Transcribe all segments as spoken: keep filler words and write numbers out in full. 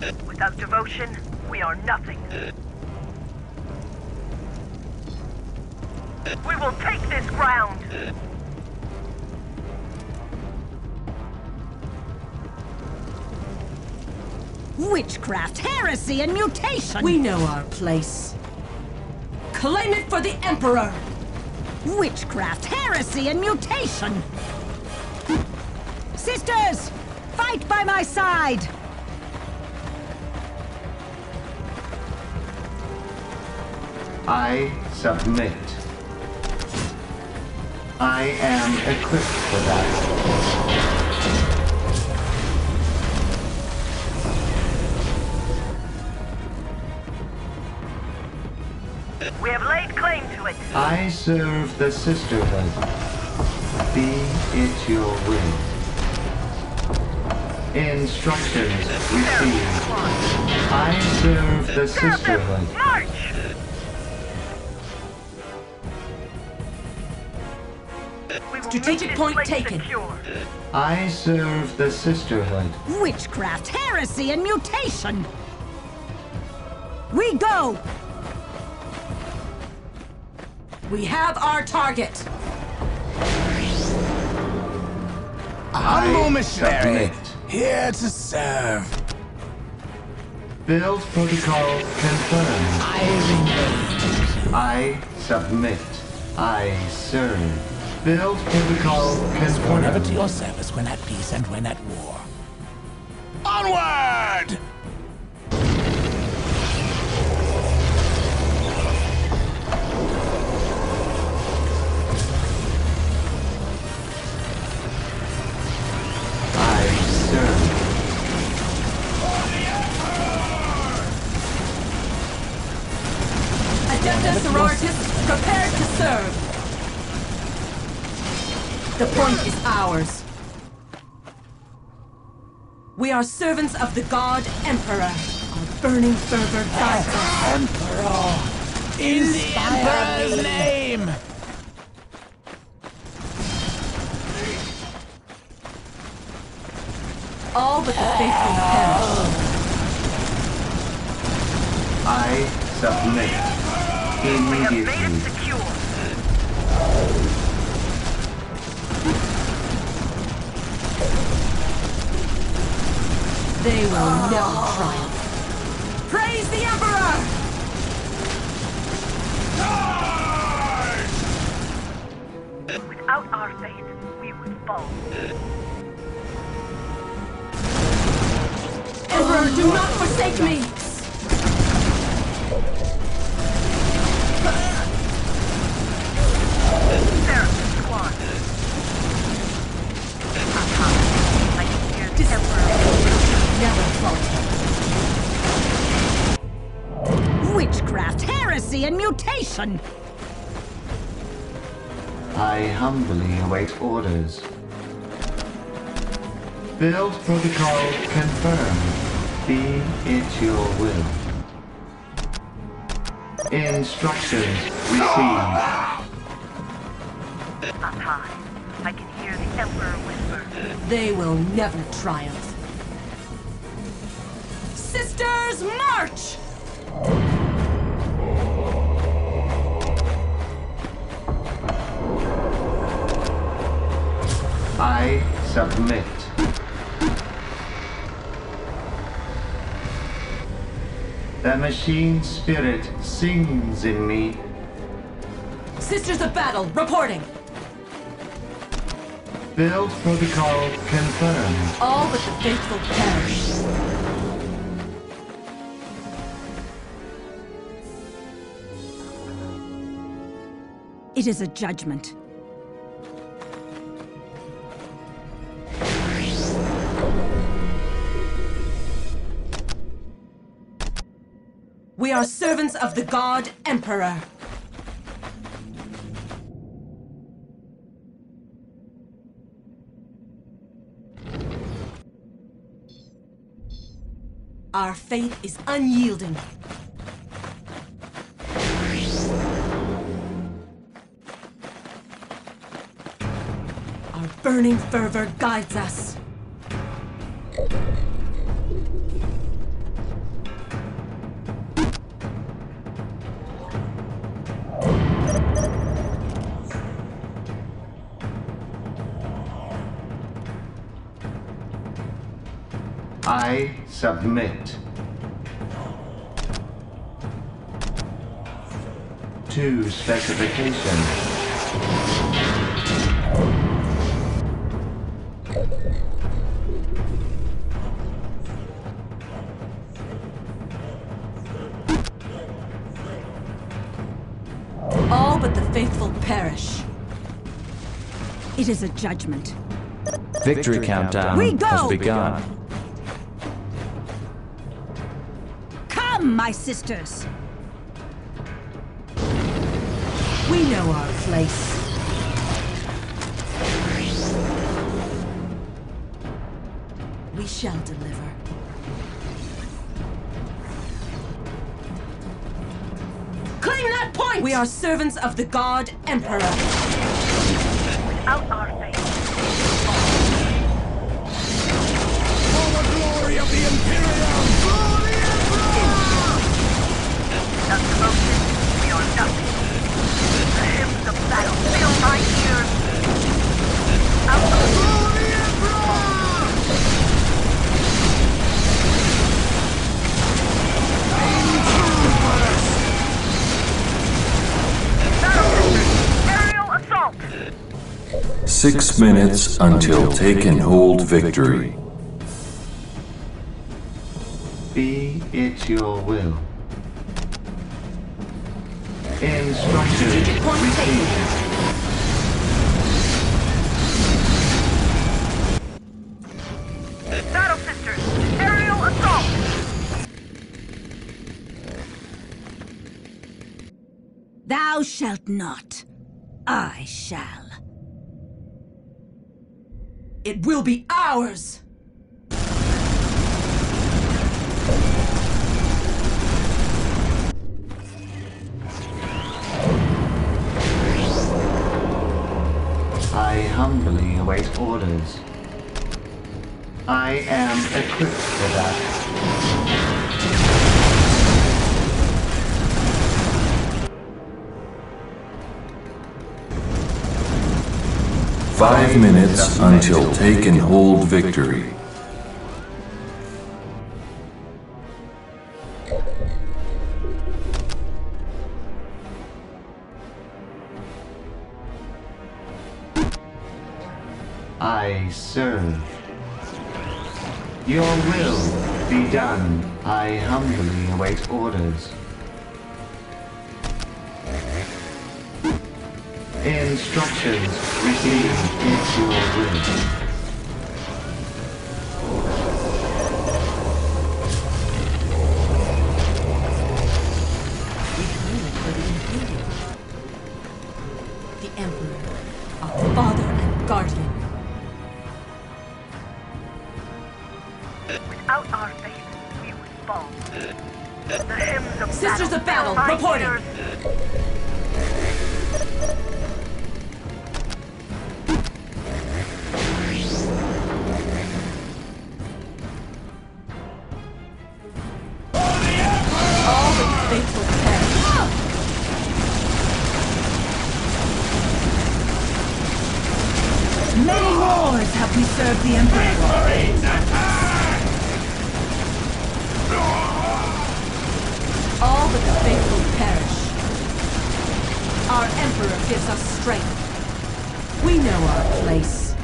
Without devotion, we are nothing. We will take this ground! Witchcraft, heresy, and mutation! We know our place. Claim it for the Emperor! Witchcraft, heresy, and mutation! Sisters! Fight by my side! I submit. I am equipped for that. We have laid claim to it. I serve the Sisterhood. Be it your will. Instructions received. I serve the Sisterhood. March! Strategic point taken. Secure. I serve the Sisterhood. Witchcraft, heresy, and mutation! We go! We have our target. A humble I missionary, submit. here to serve. Build protocol confirmed. I I submit. I serve. Build protocol remain never to confirmed. your service when at peace and when at war. Onward! I serve. Adeptus Sororitas, prepared to serve. The point is ours. We are servants of the God Emperor. Our burning fervor guides us. Emperor! In the Emperor's name! All but the faithful perish. I submit. We have made it Immediately. secure. They will never triumph. Praise the Emperor! Without our faith, we would fall. Emperor, do not forsake me! Seraphim squad. I can hear the Emperor. Never falter. Witchcraft, heresy, and mutation! I humbly await orders. Build protocol confirmed. Be it your will. Instructions received. Up high, I can hear the Emperor whisper. They will never triumph. Sisters, march! I submit. The machine spirit sings in me. Sisters of Battle, reporting. Build protocol confirmed. All but the faithful perish. It is a judgment. We are servants of the God Emperor. Our faith is unyielding. Our burning fervor guides us. I submit. To specifications. All but the faithful perish. It is a judgment. Victory countdown We go! has begun. Come, my sisters! We know our place. We shall deliver. Claim that point! We are servants of the God Emperor. Without our faith, For the glory of the Imperium! without devotion, we are nothing. The hymns of battle fill my ears. Out of Aerial assault! Six minutes until take and hold victory. Be it your will. Instructions Strategic point taken. received. Battle sisters, aerial assault! Thou shalt not. I shall. It will be ours! I humbly await orders. I am equipped for that. Five minutes until take and hold victory. I serve. Your will be done. I humbly await orders. Instructions received. It's your will. The Emperor, our father and guardian. Without our faith, we would fall. The hymns of Sisters battle of battle, fill my reporting. ears. All but the faithful perish. Many wars have we served the Emperor. All but the faithful perish. Our Emperor gives us strength. We know our place.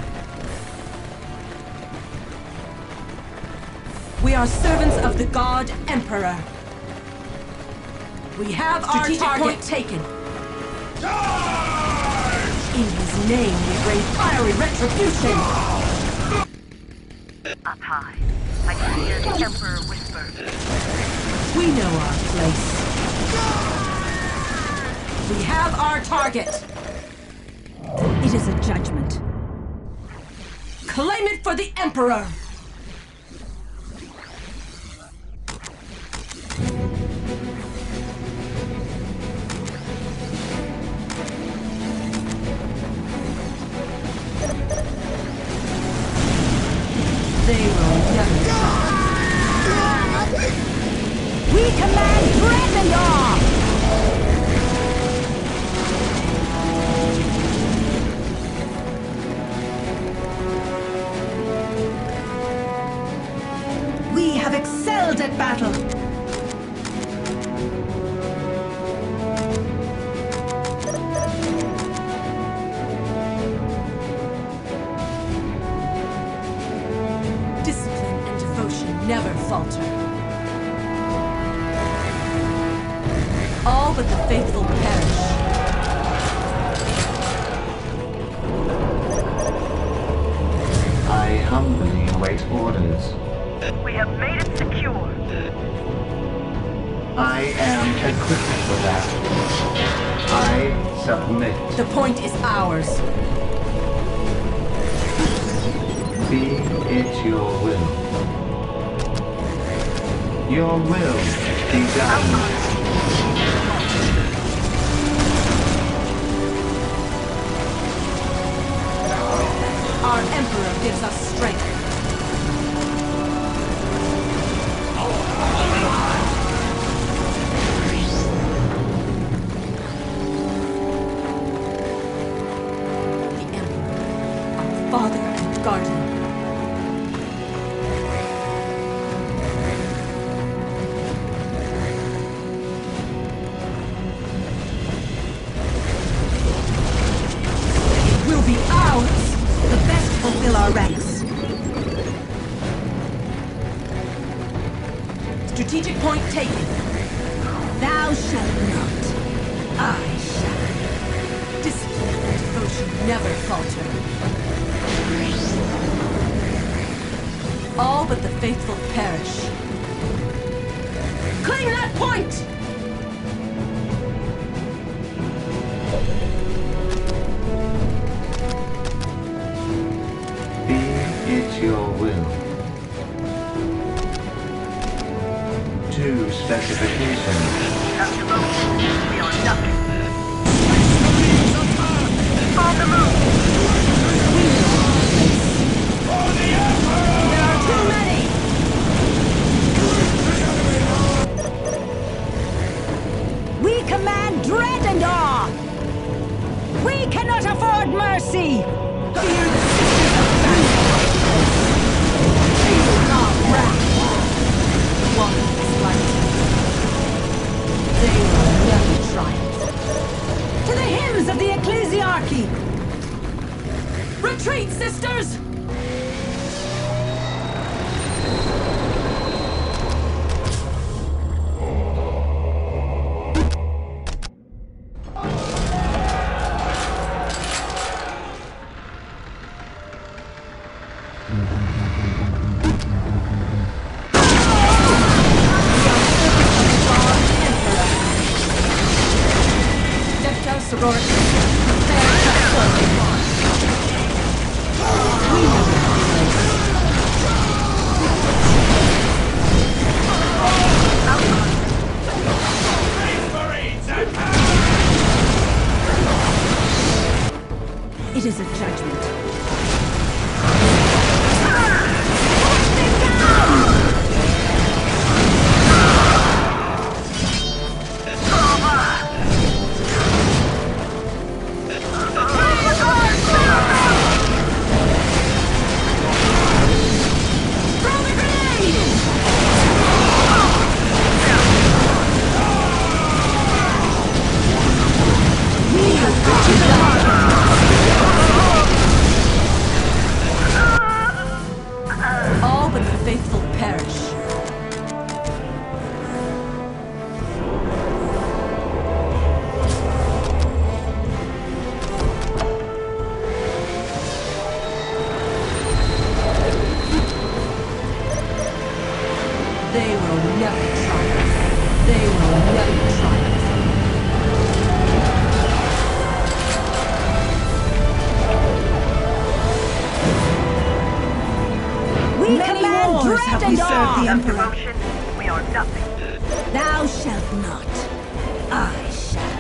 We are servants of the God Emperor. We have Strategic our target point taken. In his name, we bring fiery retribution. Up high, I can hear the Emperor whisper. We know our place. We have our target. It is a judgment. Claim it for the Emperor. They will never stop. We command Drakendar! skilled at battle. Discipline and devotion never falter. All but the faithful perish. I humbly await orders. We have made it secure. I am equipped for that. I submit. The point is ours. Be it your will. Your will be done. Our Emperor gives us strength. The Emperor, our father and guardian. It will be ours! The best fulfill our ranks. Strategic point taken. Thou shalt not. I shall. Discipline and devotion never falter. All but the faithful perish. Claim that point! Be it your will. To specifications. Captain Logan, we are nothing. On the move! There are too many! We command dread and awe. We cannot afford mercy. Fear the sisters of battle! Feel not wrath! One is like they will never triumph. To the hymns of the ecclesiarchy. Retreat, sisters! Dexter Sorority, prepare to assault. We know It is a judgment. all but the faithful perish. They will never triumph. They will never triumph. We Many command wars dread have we and served awe. the Emperor. Devotion, we are nothing. Thou shalt not. I shall.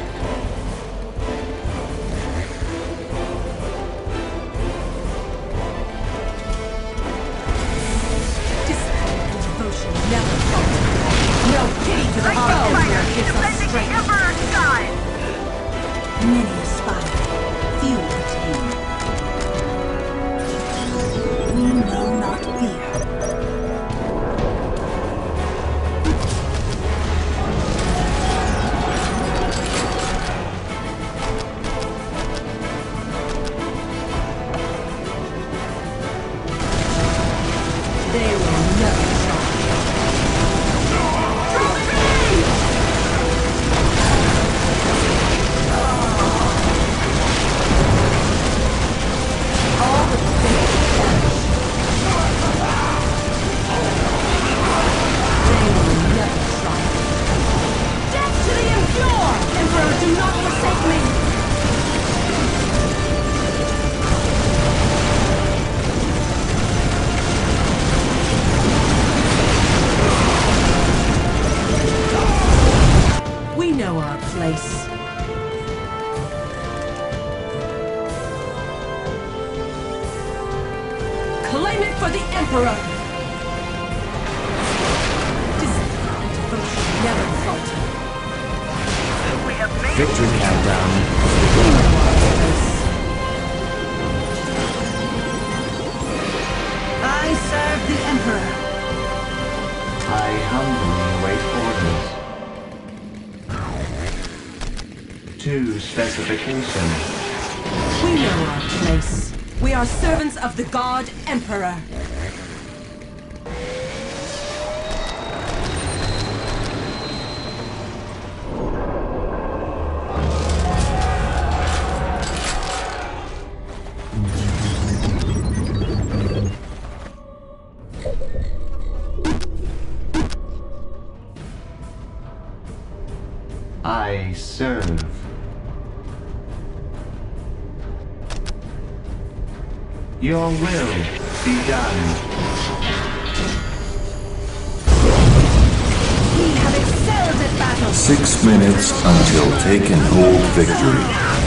Discipline and devotion never falter. No pity to the Like heart the fighter, Emperor gives us defending the strength. Emperor's side. Many aspire, few attain. We know not fear. never falter. We have made Victory countdown. We know our place. I serve the Emperor. I humbly await orders. To specification. We know our place. We are servants of the God Emperor. I serve. Your will be done. We have excelled at battle. Six minutes until taken hold victory.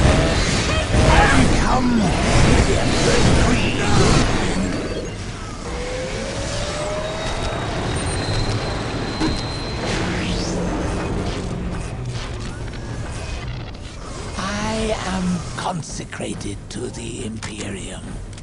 I am consecrated to the Imperium.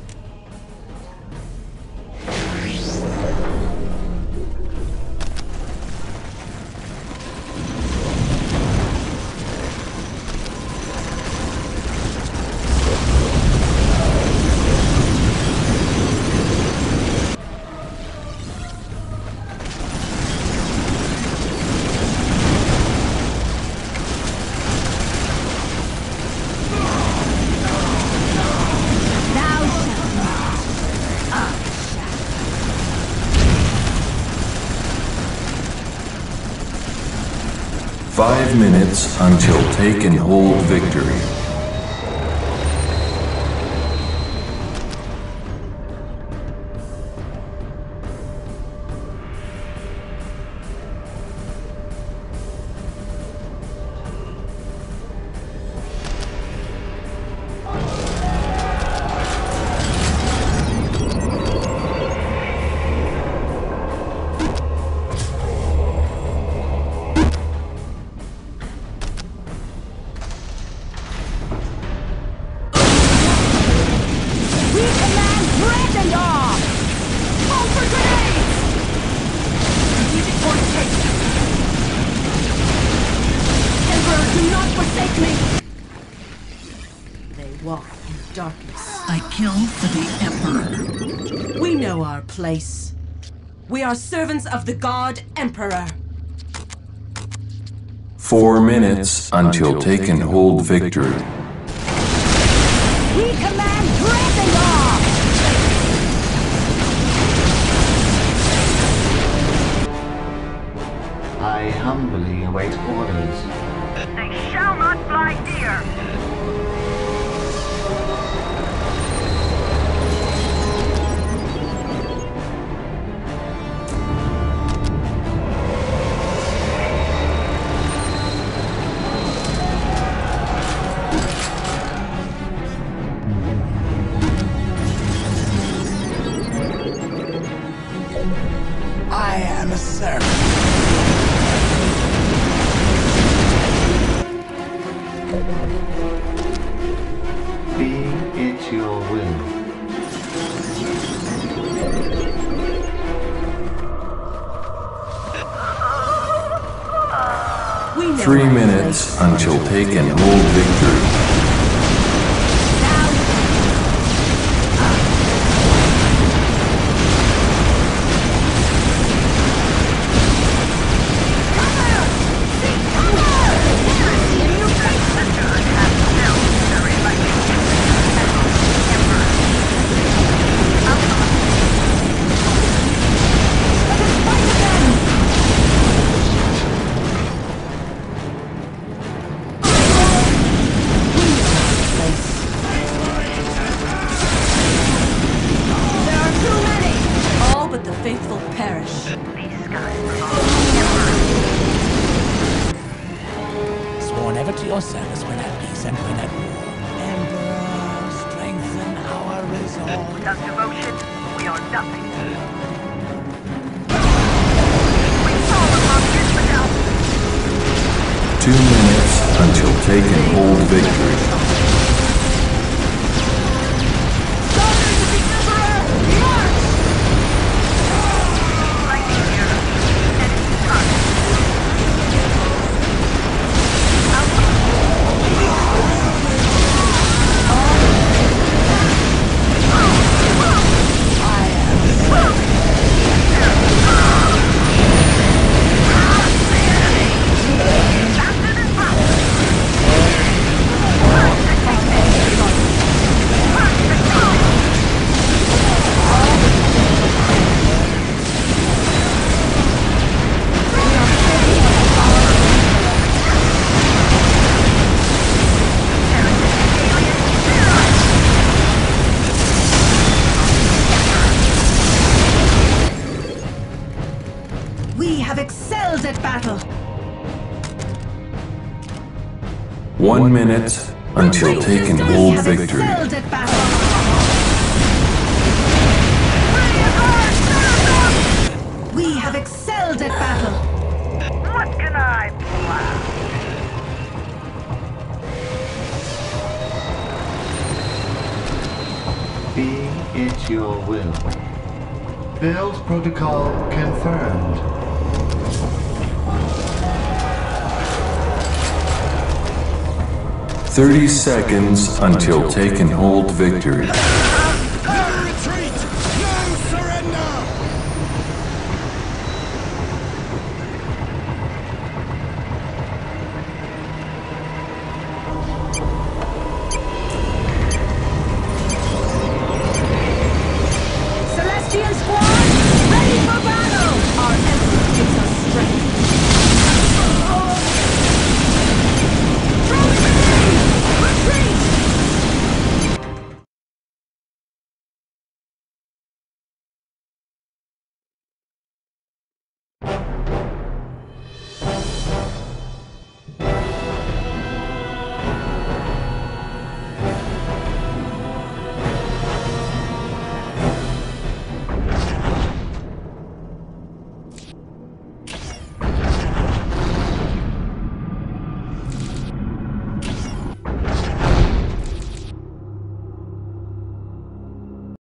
Five minutes until taken hold victory. I kill for the Emperor. We know our place. We are servants of the God Emperor. Four minutes until taken hold victory. We command Dresendar! I humbly await orders. They shall not fly near. I am a servant. Be it your will. We know Three our minutes place. until taken hold victory. Faithful perish. Sworn ever to your service when at peace and when at war. Emperor, strengthen our resolve. Without devotion, we are nothing. We fall among Israel. Two minutes until taking hold victory. Lightning here. Enemy target. We have excelled at battle. One minute until taking We hold have victory. excelled at battle. We have excelled at battle. What can I plan? Be it your will. Build protocol confirmed. Thirty seconds until taking hold victory.